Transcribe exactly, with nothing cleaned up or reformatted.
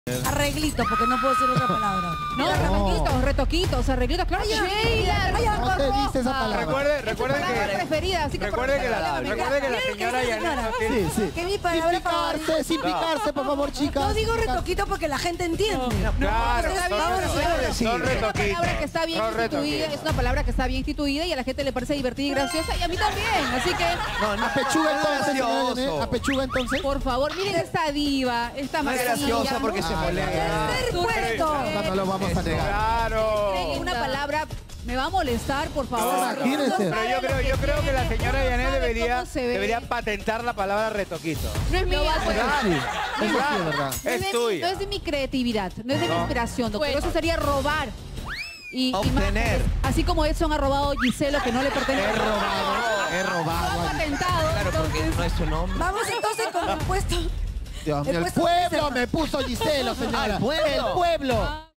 Arreglitos, porque no puedo decir otra palabra. No, retoquitos, retoquitos, arreglitos. Claro, Sheila. No te dice esa palabra. Recuerde, recuerde Es tu palabra que... preferida, así que Recuerde por que la, favor, recuerde que la señora Yanet... Sí, sí. Que mi Sin palabra picarse, favorita. sin picarse, por favor, chicas. No digo retoquito porque la gente entiende. Claro, Entonces, son vamos a retoquitos. decir. Son Es una retoquitos. palabra que está bien Son instituida, retoquitos. es una palabra que está bien instituida y a la gente le parece divertida y graciosa y a mí también, así que No, no. A pechuga entonces, señora gracioso. Yanet. A pechuga entonces. por favor, miren esta diva, esta No es maravilla. graciosa porque se Ah, molesta. Tercer puesto. No, no lo vamos a negar. Claro. Una palabra me va a molestar, por favor. Imagínese. Pero yo creo, yo creo que la señora Yanet sabe debería, cómo se ve. debería patentar la palabra retoquito. No es mía, pues. Eso sí, eso sí es verdad. No Es de- tuya. No es de mi creatividad, no es de mi No. inspiración, doctor. Eso sería robar. Y, y Obtener. más- así como Edson ha robado Giselo, que no le pertenece. He robado, he Lo robado. ha patentado. Claro, porque entonces- no es su nombre. Vamos entonces con el puesto. Dios El mío, el puesto pueblo tercero. me puso Giselo, señora. ¿Al pueblo? El pueblo. Ah.